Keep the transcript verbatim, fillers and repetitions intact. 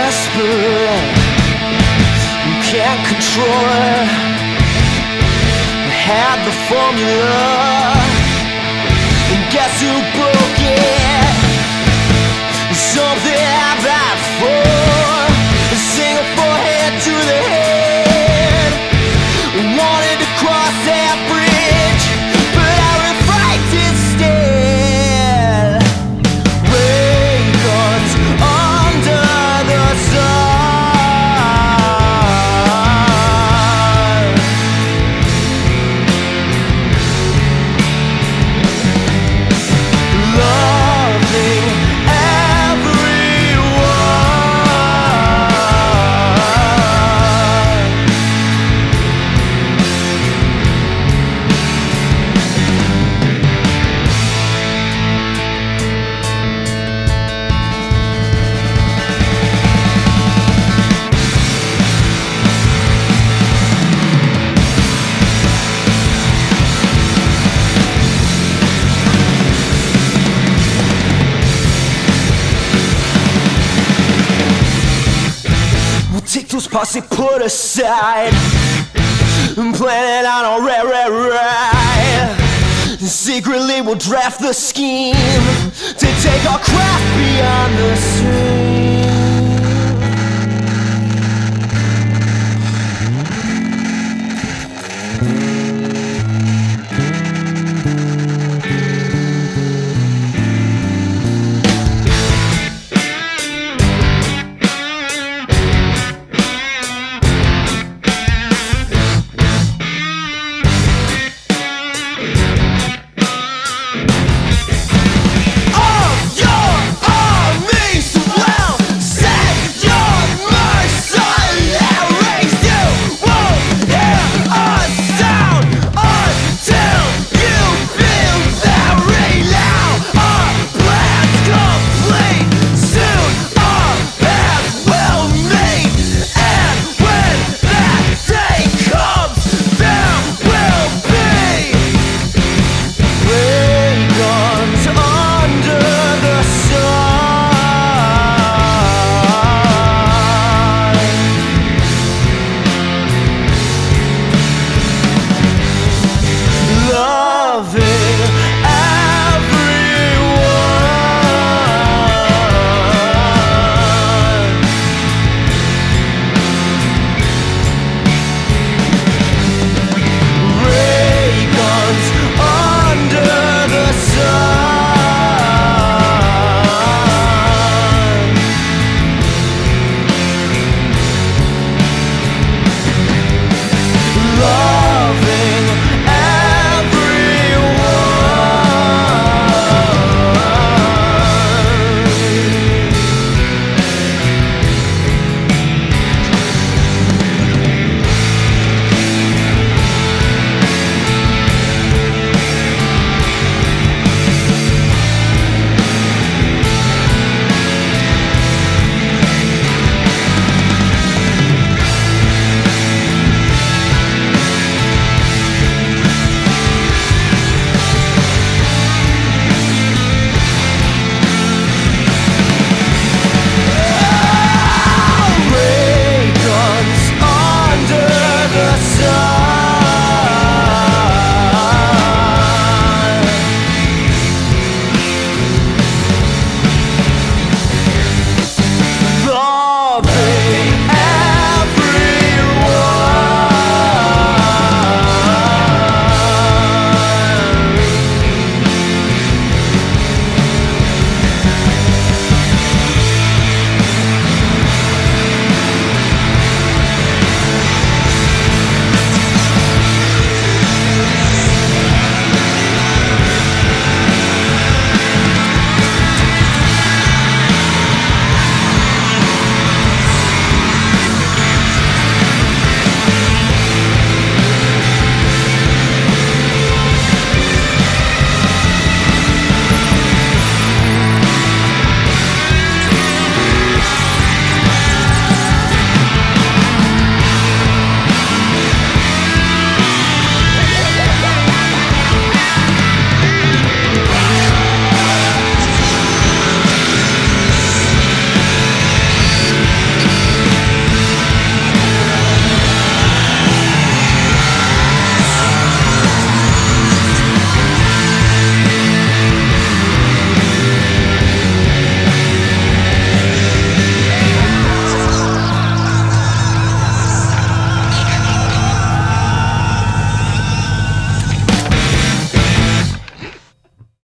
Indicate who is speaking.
Speaker 1: desperate, can't control it. Had the formula, and guess who broke it? Something I've died for, a single forehead to the head. Wanted to cross that bridge, but I refrained instead. Ray guns under the sun, loving take those parts they put aside and plan it on a rare, rare ride. Secretly we'll draft the scheme to take our craft beyond the stream.